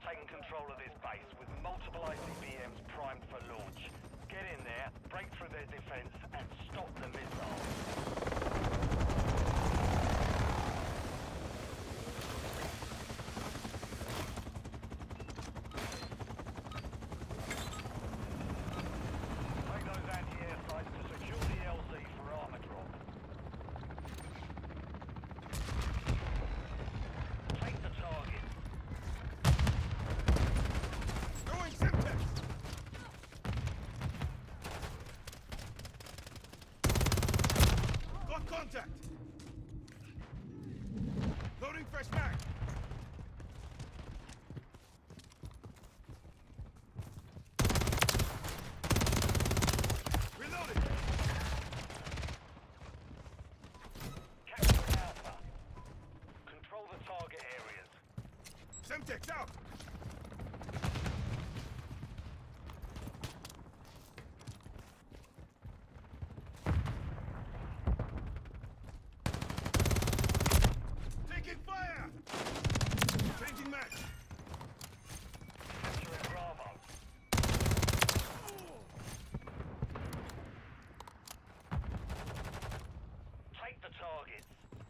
taken control of this base with multiple ICBMs primed for launch. Get in there, break through their defense, and stop the missiles. Contact! Loading fresh mag! Reloading! Capturing Alpha. Control the target areas. Semtex out! Fire! Changing match! Capturing Bravo. Take the targets.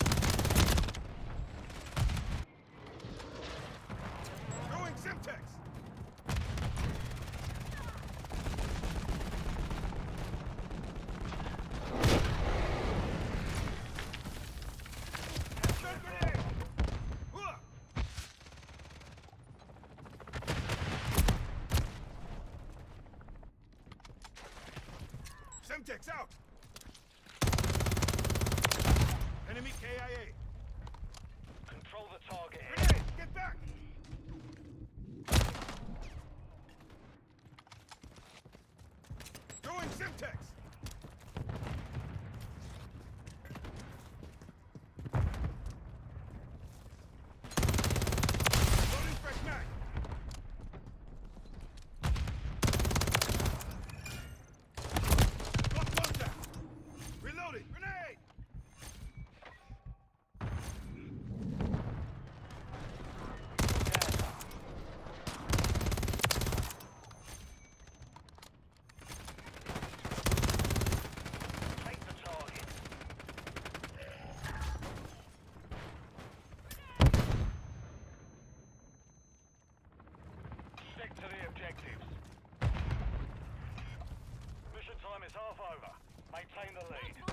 Throwing Semtex! Semtex out! Enemy KIA! Control the target area. Grenade! Get back! Going Semtex! Loading fresh mag! Reloading! Grenade! Take the target. Stick to the objectives. Mission time is half over. Maintain the lead.